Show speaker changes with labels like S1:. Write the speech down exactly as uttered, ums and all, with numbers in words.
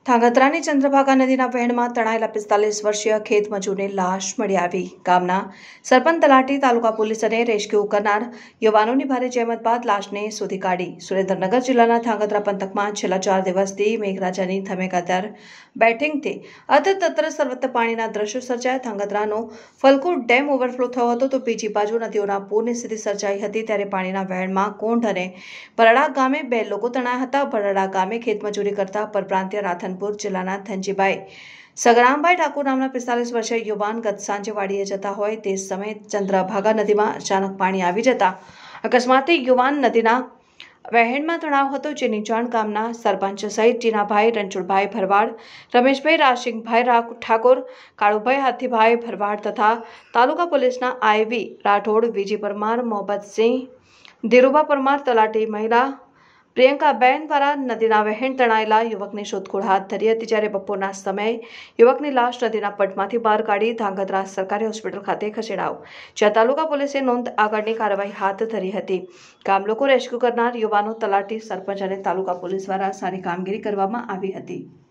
S1: ધાંગધ્રાની ચંદ્રભાગા નદીના વહેણમાં તણાયેલા પિસ્તાલીસ વર્ષીય ખેત મજૂરની લાશ મળી આવી. ગામના સરપંચ, તલાટી, તાલુકા પોલીસ અને રેસ્ક્યુ કરનાર યુવાનોની ભારે જહેમત બાદ લાશને શોધી કાઢી. સુરેન્દ્રનગર જિલ્લાના ધાંગધ્રા પંથકમાં છેલ્લા ચાર દિવસથી મેઘરાજાની ધમેકાધાર બેટિંગથી અતતત્ર સર્વત્ર પાણીના દ્રશ્યો સર્જાયા. ધાંગધ્રાનો ફલકુટ ડેમ ઓવરફ્લો થયો હતો તો બીજી બાજુ નદીઓના પૂરની સ્થિતિ સર્જાઈ હતી. ત્યારે પાણીના વહેણમાં કોંઢ અને ભરડા ગામે બે લોકો તણાયા હતા. ભરડા ગામે ખેતમજૂરી કરતા પરપ્રાંતીય રાધનપુર જિલ્લાના ધનજીભાઈ સગરામભાઈ ઠાકોર નામના પિસ્તાલીસ વર્ષીય યુવાન ગત સાંજે વાડીએ જતા હોય તે સમયે ચંદ્રભાગા નદીમાં અચાનક પાણી આવી જતા અકસ્માતે યુવાન નદીના વહેણમાં તણાવ હતો. જેની જાણ ગામના સરપંચ સહિત ટીનાભાઈ રણછોડભાઈ ભરવાડ, રમેશભાઈ રાસિંગભાઈ ઠાકોર, કાળુભાઈ હાથીભાઈ ભરવાડ તથા તાલુકા પોલીસના આઈવી રાઠોડ, વિજી પરમાર, મોહબ્બતસિંહ, ધીરુભા પરમાર, તલાટી મહિલા પ્રિયંકાબેન દ્વારા નદીના વહેણ તણાયેલા યુવકની શોધખોળ હાથ ધરી હતી. જ્યારે બપોરના સમયે યુવકની લાશ નદીના પટમાંથી બહાર કાઢી ધાંગધ્રા સરકારી હોસ્પિટલ ખાતે ખસેડાયો, જ્યાં તાલુકા પોલીસે નોંધ આગળની કાર્યવાહી હાથ ધરી હતી. ગામ લોકો, રેસ્ક્યુ કરનાર યુવાનો, તલાટી, સરપંચ અને તાલુકા પોલીસ દ્વારા સારી કામગીરી કરવામાં આવી હતી.